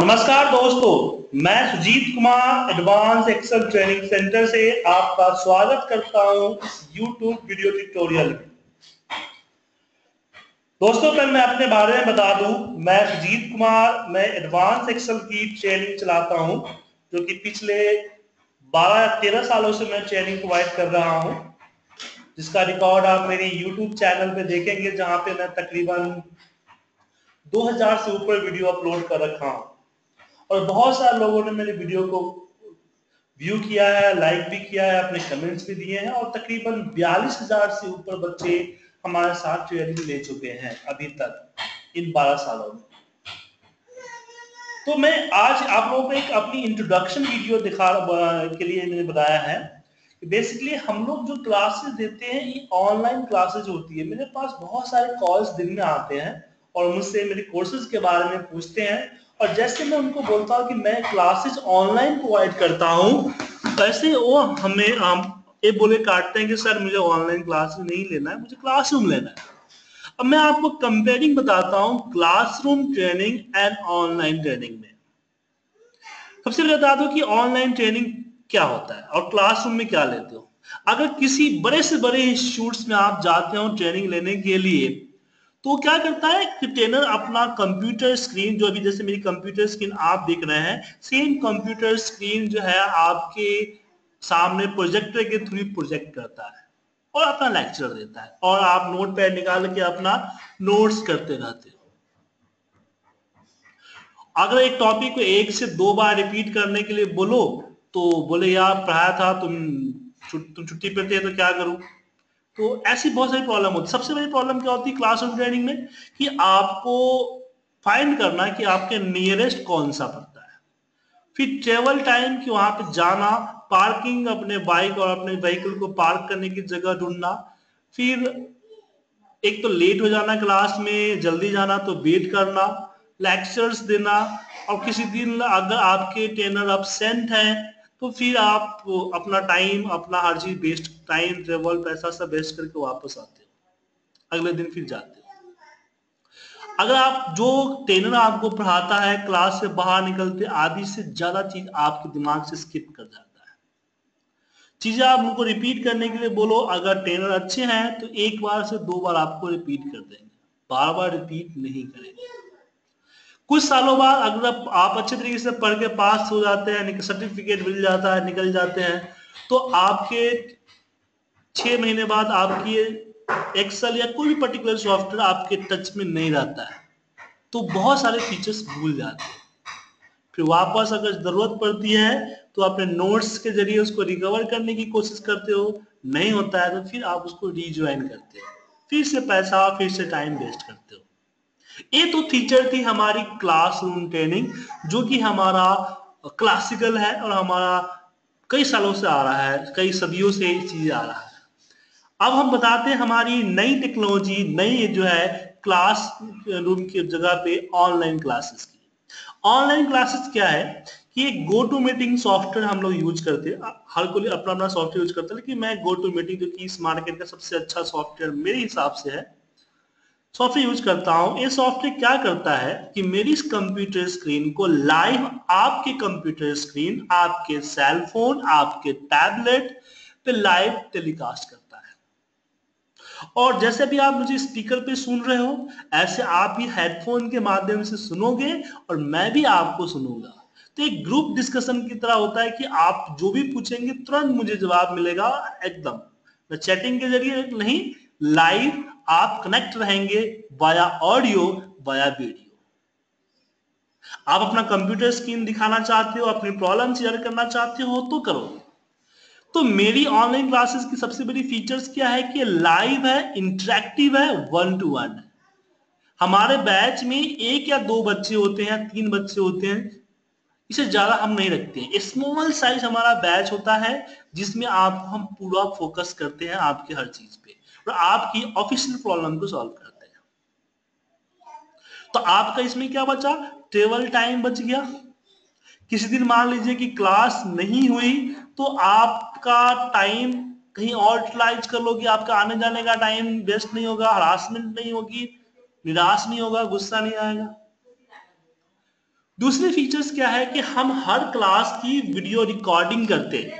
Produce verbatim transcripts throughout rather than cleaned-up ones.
नमस्कार दोस्तों, मैं Sujit Kumar advance Excel training centre से आपका स्वागत करता हूं इस यूट्यूब वीडियो ट्यूटोरियल में। दोस्तों, पहले मैं अपने बारे में बता दूं, मैं सुजीत कुमार मैं एडवांस एक्सेल की ट्रेनिंग चलाता हूं, जो कि पिछले बारह या तेरह सालों से मैं ट्रेनिंग प्रोवाइड कर रहा हूं, जिसका रिकॉर्ड आप मेरी यूट्यूब चैनल पे देखेंगे, जहां पे मैं तकरीबन दो हज़ार से ऊपर वीडियो अपलोड कर रखा हूं और बहुत सारे लोगों ने मेरे वीडियो को व्यू किया है, लाइक भी किया है, अपने कमेंट्स भी दिए हैं और तकरीबन बयालीस हजार से ऊपर बच्चे हमारे साथ ट्रेनिंग ले चुके हैं अभी तक इन बारह सालों में। तो मैं आज आप लोगों को एक अपनी इंट्रोडक्शन वीडियो दिखा के लिए मैंने बताया है कि बेसिकली हम लोग जो क्लासेस देते हैं ये ऑनलाइन क्लासेस होती है। मेरे पास बहुत सारे कॉल्स दिन में आते हैं और मुझसे मेरे कोर्सेज के बारे में पूछते हैं, और जैसे मैं उनको बोलता हूँ कि मैं क्लासेस ऑनलाइन प्रोवाइड करता हूँ, वैसे वो हमें हम ये बोले काटते हैं कि सर मुझे ऑनलाइन क्लास नहीं लेना है, मुझे क्लासरूम लेना है। अब मैं आपको कंपेयरिंग बताता हूँ classroom training and online training में। सबसे पहले बता दो कि ऑनलाइन ट्रेनिंग क्या होता है और क्लासरूम में क्या लेते हो। अगर किसी बड़े से बड़े इंस्टीट्यूट्स में आप जाते हो ट्रेनिंग लेने के लिए, तो क्या करता है कि ट्रेनर अपना कंप्यूटर स्क्रीन, जो अभी जैसे मेरी कंप्यूटर स्क्रीन आप देख रहे हैं, सेम कंप्यूटर स्क्रीन जो है आपके सामने प्रोजेक्टर के थ्रू प्रोजेक्ट करता है और अपना लेक्चर देता है और आप नोट पैड निकाल के अपना नोट्स करते रहते हो। अगर एक टॉपिक को एक से दो बार रिपीट करने के लिए बोलो तो बोले यार पढ़ाया था, तुम तुम छुट्टी पे थे तो क्या करूं। तो ऐसी बहुत सारी प्रॉब्लम होती है। सबसे बड़ी प्रॉब्लम क्या होती है क्लासरूम ट्रेनिंग में कि आपको फाइंड करना कि आपके नियरेस्ट कौन सा पड़ता है, फिर ट्रेवल टाइम कि वहां पे जाना, पार्किंग, अपने बाइक और अपने व्हीकल को पार्क करने की जगह ढूंढना, फिर एक तो लेट हो जाना क्लास में, जल्दी जाना तो वेट करना, लेक्चर्स देना, और किसी दिन अगर आपके ट्रेनर absent हैं तो फिर आप अपना टाइम, अपना हर चीज वेस्ट, टाइम, ट्रेवल, पैसा सब वेस्ट करके वापस आते हो, अगले दिन फिर जाते हो। अगर आप जो ट्रेनर आपको पढ़ाता है क्लास से बाहर निकलते आधी से ज्यादा चीज आपके दिमाग से स्किप कर जाता है। चीजें आप उनको रिपीट करने के लिए बोलो, अगर ट्रेनर अच्छे हैं तो एक बार से दो बार आपको रिपीट कर देंगे, बार बार रिपीट नहीं करेंगे। कुछ सालों बाद अगर आप अच्छे तरीके से पढ़ के पास हो जाते हैं, सर्टिफिकेट मिल जाता है, निकल जाते हैं, तो आपके छह महीने बाद आपकी एक्सेल या कोई भी पर्टिकुलर सॉफ्टवेयर आपके टच में नहीं रहता है, तो बहुत सारे फीचर्स भूल जाते हैं। फिर वापस अगर जरूरत पड़ती है तो अपने नोट्स के जरिए उसको रिकवर करने की कोशिश करते हो, नहीं होता है तो फिर आप उसको रीज्वाइन करते हो, फिर से पैसा, फिर से टाइम वेस्ट करते हो। ये तो फीचर थी हमारी क्लासरूम ट्रेनिंग, जो कि हमारा क्लासिकल है और हमारा कई सालों से आ रहा है, कई सदियों से ये चीज आ रहा है। अब हम बताते हैं हमारी नई टेक्नोलॉजी, नई जो है क्लास रूम की जगह पे ऑनलाइन क्लासेस की। ऑनलाइन क्लासेस क्या है कि एक गो टू मीटिंग सॉफ्टवेयर हम लोग यूज करते हैं। हर कोई अपना अपना सॉफ्टवेयर यूज करता है, लेकिन मैं गो टू मीटिंग, जो कि इस मार्केट का सबसे अच्छा सॉफ्टवेयर मेरे हिसाब से है, सॉफ्टवेयर यूज करता हूं। ये सॉफ्टवेयर क्या करता है कि मेरी इस कंप्यूटर स्क्रीन को लाइव आपके कंप्यूटर स्क्रीन, आपके सेल फोन, आपके टैबलेट पे लाइव टेलीकास्ट करता है। और जैसे भी आप मुझे स्पीकर पे सुन रहे हो, ऐसे आप भी हेडफोन के माध्यम से सुनोगे और मैं भी आपको सुनूंगा। तो एक ग्रुप डिस्कशन की तरह होता है कि आप जो भी पूछेंगे तुरंत मुझे जवाब मिलेगा, एकदम चैटिंग के जरिए नहीं, लाइव आप कनेक्ट रहेंगे वाया ऑडियो, वाया वीडियो। आप अपना कंप्यूटर स्क्रीन दिखाना चाहते हो, अपनी प्रॉब्लम शेयर करना चाहते हो तो करो। तो मेरी ऑनलाइन क्लासेस की सबसे बड़ी फीचर्स क्या है कि लाइव है, इंटरेक्टिव है, वन टू वन है। हमारे बैच में एक या दो बच्चे होते हैं, तीन बच्चे होते हैं, इसे ज्यादा हम नहीं रखते हैं। स्मॉल साइज हमारा बैच होता है, जिसमें आप हम पूरा फोकस करते हैं आपके हर चीज पे और आपकी ऑफिशियल प्रॉब्लम को सॉल्व करते हैं। तो आपका इसमें क्या बचा, ट्रेवल टाइम बच गया। किसी दिन मान लीजिए कि क्लास नहीं हुई तो आपका टाइम कहीं और यूटिलाइज कर लो कि आपका आने जाने का टाइम वेस्ट नहीं होगा, हरासमेंट नहीं होगी, निराश नहीं होगा, गुस्सा नहीं आएगा। दूसरे फीचर्स क्या है कि हम हर क्लास की वीडियो रिकॉर्डिंग करते हैं।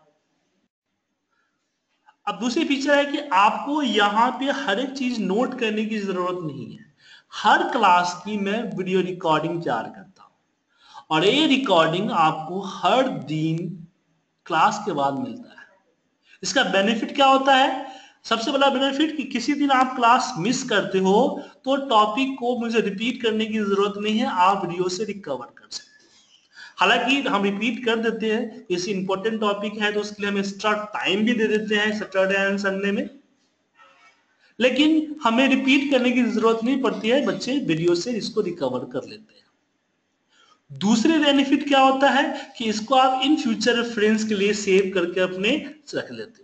अब दूसरी फीचर है कि आपको यहाँ पे हर एक चीज नोट करने की जरूरत नहीं है। हर क्लास की मैं वीडियो रिकॉर्डिंग तैयार करता हूँ और ये रिकॉर्डिंग आपको हर दिन क्लास के बाद मिलता है। इसका बेनिफिट क्या होता है? सबसे बड़ा बेनिफिट कि किसी दिन आप क्लास मिस करते हो तो टॉपिक को मुझे रिपीट करने की जरूरत नहीं है, आप वीडियो से रिकवर कर सकते हैं। हालांकि हम रिपीट कर देते हैं, किसी इंपॉर्टेंट टॉपिक है तो उसके लिए हम एक्स्ट्रा टाइम भी दे देते हैं सैटरडे एंड संडे में, लेकिन हमें रिपीट करने की जरूरत नहीं पड़ती है, बच्चे वीडियो से इसको रिकवर कर लेते हैं। दूसरे बेनिफिट क्या होता है कि इसको आप इन फ्यूचर रेफरेंस के लिए सेव करके अपने रख लेते हो।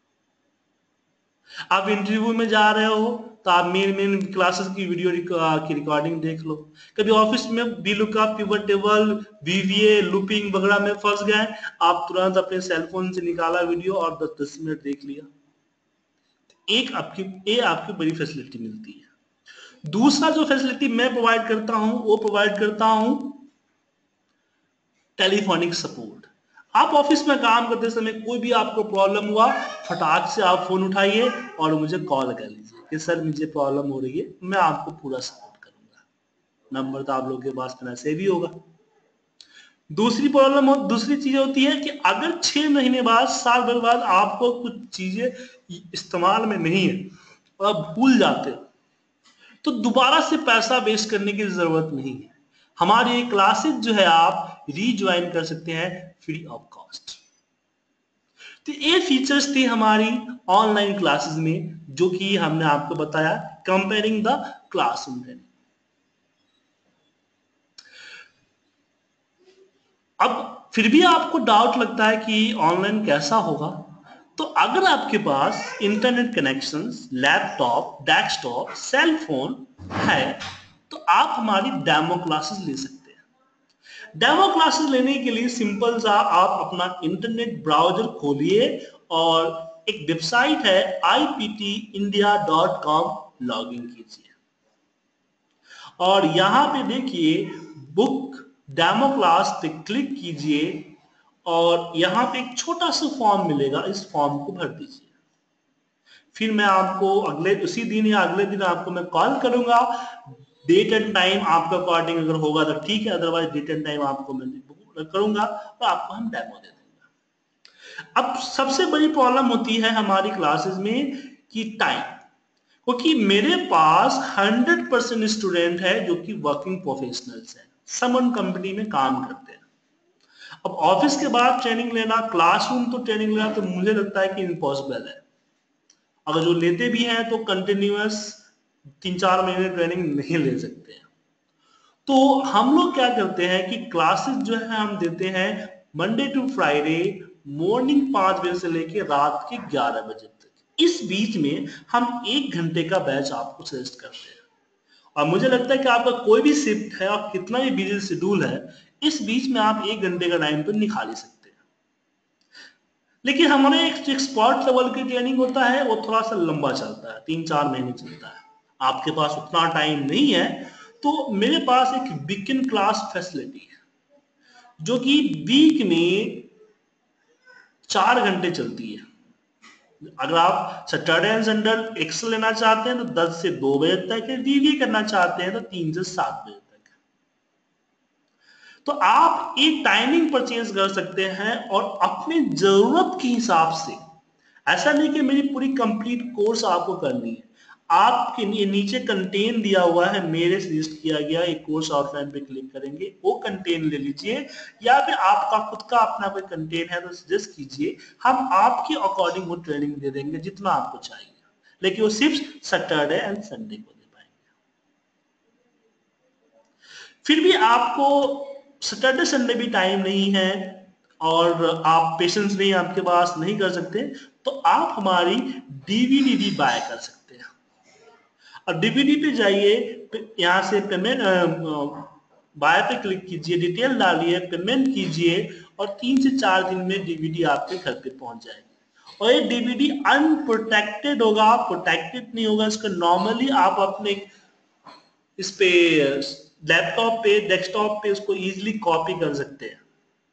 आप इंटरव्यू में जा रहे हो तो आप मेन मेन क्लासेस की वीडियो की रिकॉर्डिंग देख लो। कभी ऑफिस में V lookup, pivot table, VBA, looping वगैरह में फंस गए, आप तुरंत अपने सेलफोन से निकाला वीडियो और दस दस मिनट देख लिया। एक आपकी ये आपकी बड़ी फैसिलिटी मिलती है। दूसरा जो फैसिलिटी मैं प्रोवाइड करता हूं वो प्रोवाइड करता हूं टेलीफोनिक सपोर्ट। आप ऑफिस में काम करते समय कोई भी आपको प्रॉब्लम हुआ, फटाक से आप फोन उठाइए और मुझे कॉल कर लीजिए कि सर मुझे प्रॉब्लम हो रही है, मैं आपको पूरा सपोर्ट करूंगा। नंबर तो आप लोगों के पास पहले से भी होगा। दूसरी प्रॉब्लम हो, दूसरी चीज होती है कि अगर छह महीने बाद, साल भर बाद आपको कुछ चीजें इस्तेमाल में नहीं है और आप भूल जाते हो तो दोबारा से पैसा वेस्ट करने की जरूरत नहीं है। हमारी क्लासेस जो है आप रीज्वाइन कर सकते हैं फ्री ऑफ कॉस्ट। तो ये फीचर्स थे हमारी ऑनलाइन क्लासेस में जो कि हमने आपको बताया, कंपेयरिंग द क्लासरूम लर्निंग। अब फिर भी आपको डाउट लगता है कि ऑनलाइन कैसा होगा, तो अगर आपके पास internet connection, laptop, desktop, cell phone है तो आप हमारी डेमो क्लासेस ले सकते हैं। डेमो क्लासेस लेने के लिए सिंपल सा आप अपना इंटरनेट ब्राउजर खोलिए और एक वेबसाइट है I P T India dot com, log in कीजिए और यहां पे देखिए बुक डेमो क्लास पे क्लिक कीजिए और यहां पे एक छोटा सा फॉर्म मिलेगा, इस फॉर्म को भर दीजिए। फिर मैं आपको अगले उसी दिन या अगले दिन आपको मैं कॉल करूंगा। डेट एंड टाइम आपका अकॉर्डिंग अगर होगा तो ठीक है, अदरवाइज डेट एंड टाइम आपको मैं करूंगा और आपको हम डेमो दे देंगे। अब सबसे बड़ी प्रॉब्लम होती है हमारी क्लासेस में कि टाइम, क्योंकि मेरे पास हंड्रेड परसेंट स्टूडेंट है जो कि वर्किंग प्रोफेशनल्स हैं, समन कंपनी में काम करते हैं। अब ऑफिस के बाद ट्रेनिंग लेना, क्लासरूम तो ट्रेनिंग लेना तो मुझे लगता है कि इम्पॉसिबल है। अगर जो लेते भी हैं तो कंटिन्यूअस तीन चार महीने ट्रेनिंग नहीं ले सकते हैं। तो हम लोग क्या करते हैं कि क्लासेस जो है हम देते हैं मंडे टू फ्राइडे मॉर्निंग पांच बजे से लेकर रात के ग्यारह बजे तक। इस बीच में हम एक घंटे का बैच आपको सजेस्ट करते हैं और मुझे लगता है कि आपका कोई भी शिफ्ट है और कितना भी बिजी शेड्यूल है, इस बीच में आप एक घंटे का टाइम तो निकाल ही सकते हैं। लेकिन हमारे एक एक्सपर्ट लेवल की ट्रेनिंग होता है वो थोड़ा सा लंबा चलता है, तीन चार महीने चलता है। आपके पास उतना टाइम नहीं है तो मेरे पास एक वीकेंड क्लास फैसिलिटी है जो कि वीक में चार घंटे चलती है। अगर आप सैटरडे एंड संडे एक्सेल लेना चाहते हैं तो दस से दो बजे तक है, वीवी करना चाहते हैं तो तीन से सात बजे तक है। तो आप एक टाइमिंग परचेज कर सकते हैं और अपनी जरूरत के हिसाब से, ऐसा नहीं कि मेरी पूरी कंप्लीट कोर्स आपको करनी है। आपके नीचे कंटेन दिया हुआ है, मेरे सजेस्ट किया गया एक कोर्स आउटलाइन पे क्लिक करेंगे, वो कंटेन ले लीजिए या फिर आपका खुद का अपना कोई कंटेन है तो सजेस्ट कीजिए, हम आपके अकॉर्डिंग वो ट्रेनिंग दे देंगे जितना आपको चाहिए, लेकिन वो सिर्फ सैटरडे एंड संडे को दे पाएंगे। फिर भी आपको सैटरडे संडे भी टाइम नहीं है और आप पेशेंस नहीं आपके पास नहीं कर सकते तो आप हमारी डीवीडी भी बाय कर सकते हैं। और डीवीडी पे जाइए, यहाँ से पेमेंट बाय पे क्लिक कीजिए, डिटेल डालिए, पेमेंट कीजिए और तीन से चार दिन में डीवीडी आपके घर पे पहुंच जाएगी। और ये डीवीडी अनप्रोटेक्टेड होगा, प्रोटेक्टेड नहीं होगा। इसको नॉर्मली आप अपने इस पे लैपटॉप पे, डेस्कटॉप पे उसको इजीली कॉपी कर सकते हैं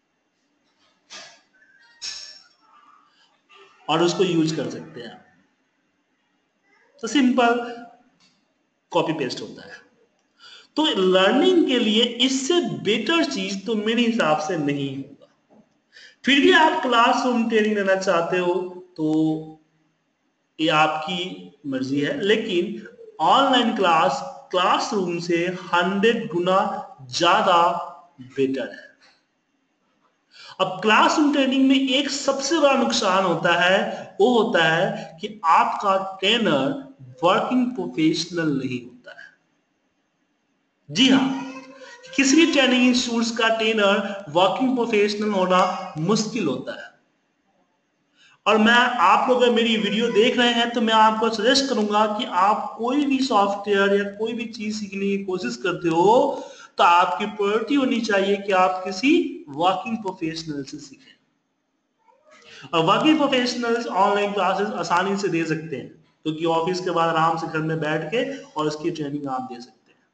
और उसको यूज कर सकते हैं। तो सिंपल कॉपी पेस्ट होता है। तो लर्निंग के लिए इससे बेटर चीज तो मेरे हिसाब से नहीं होगा। फिर भी आप क्लासरूम ट्रेनिंग लेना चाहते हो तो ये आपकी मर्जी है, लेकिन ऑनलाइन क्लास क्लासरूम से हंड्रेड गुना ज्यादा बेटर है। अब क्लासरूम ट्रेनिंग में एक सबसे बड़ा नुकसान होता है, वो होता है कि आपका ट्रेनर वर्किंग प्रोफेशनल नहीं होता है। जी हाँ, किसी भी ट्रेनिंग इंस्टीट्यूट का ट्रेनर वर्किंग प्रोफेशनल होना मुश्किल होता है। और मैं, आप लोग अगर मेरी वीडियो देख रहे हैं तो मैं आपको सजेस्ट करूंगा कि आप कोई भी सॉफ्टवेयर या कोई भी चीज सीखने की कोशिश करते हो तो आपकी प्रायोरिटी होनी चाहिए कि आप किसी वर्किंग प्रोफेशनल से सीखें। और वर्किंग प्रोफेशनल्स ऑनलाइन क्लासेस आसानी से दे सकते हैं, क्योंकि तो ऑफिस के बाद आराम से घर में बैठ के और इसकी ट्रेनिंग आप दे सकते हैं।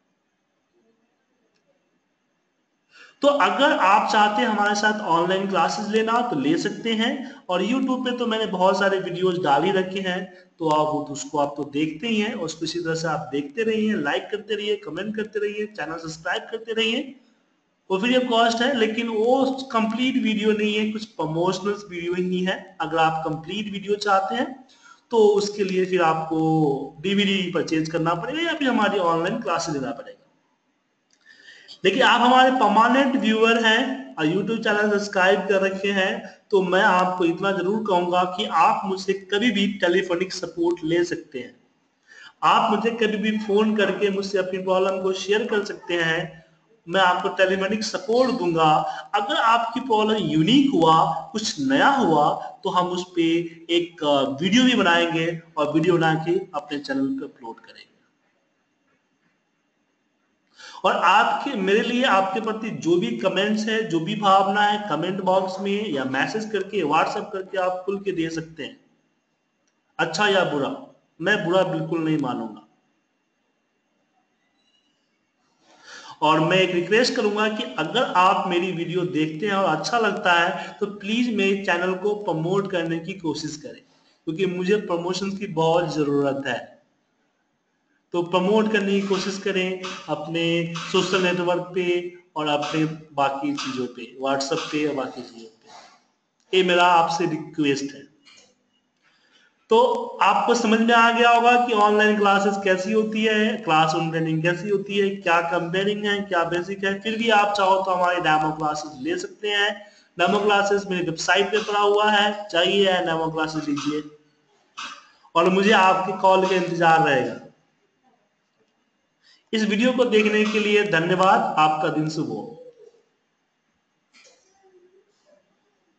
तो अगर आप चाहते हैं हमारे साथ ऑनलाइन क्लासेस लेना तो ले सकते हैं। और यूट्यूब पे तो मैंने बहुत सारे वीडियोस डाल ही रखे हैं, तो आप उसको आप तो देखते ही हैं, उसको इसी तरह से आप देखते रहिए, लाइक करते रहिए, कमेंट करते रहिए, चैनल सब्सक्राइब करते रहिए। वो फ्री ऑफ कॉस्ट है, लेकिन वो कंप्लीट वीडियो नहीं है, कुछ प्रमोशनल वीडियो ही है। अगर आप कंप्लीट वीडियो चाहते हैं तो उसके लिए फिर आपको डीवीडी परचेज करना पड़ेगा या फिर हमारी ऑनलाइन क्लासेस लेना पड़ेगा। लेकिन आप हमारे परमानेंट व्यूअर हैं और यूट्यूब चैनल सब्सक्राइब कर रखे हैं, तो मैं आपको इतना जरूर कहूंगा कि आप मुझसे कभी भी टेलीफोनिक सपोर्ट ले सकते हैं। आप मुझे कभी भी फोन करके मुझसे अपनी प्रॉब्लम को शेयर कर सकते हैं, मैं आपको टेलीफोनिक सपोर्ट दूंगा। अगर आपकी प्रॉब्लम यूनिक हुआ, कुछ नया हुआ, तो हम उस पर एक वीडियो भी बनाएंगे और वीडियो बना के अपने चैनल पर अपलोड करेंगे। और आपके, मेरे लिए आपके प्रति जो भी कमेंट्स है, जो भी भावना है, कमेंट बॉक्स में या मैसेज करके, व्हाट्सएप करके आप खुल के दे सकते हैं, अच्छा या बुरा। मैं बुरा बिल्कुल नहीं मानूंगा। और मैं एक रिक्वेस्ट करूंगा कि अगर आप मेरी वीडियो देखते हैं और अच्छा लगता है तो प्लीज मेरे चैनल को प्रमोट करने की कोशिश करें, क्योंकि मुझे प्रमोशन की बहुत जरूरत है। तो प्रमोट करने की कोशिश करें अपने सोशल नेटवर्क पे और अपने बाकी चीजों पे, व्हाट्सएप पे और बाकी चीजों पे। ये मेरा आपसे रिक्वेस्ट है। तो आपको समझ में आ गया होगा कि ऑनलाइन क्लासेस कैसी होती है, क्लासरूम ट्रेनिंग कैसी होती है, क्या कंपेयरिंग है, क्या बेसिक है। फिर भी आप चाहो तो हमारे डेमो क्लासेस ले सकते हैं। डेमो क्लासेस मेरी वेबसाइट पे पड़ा हुआ है, चाहिए डेमो क्लासेस लीजिए और मुझे आपके कॉल का इंतजार रहेगा। इस वीडियो को देखने के लिए धन्यवाद। आपका दिन शुभ हो।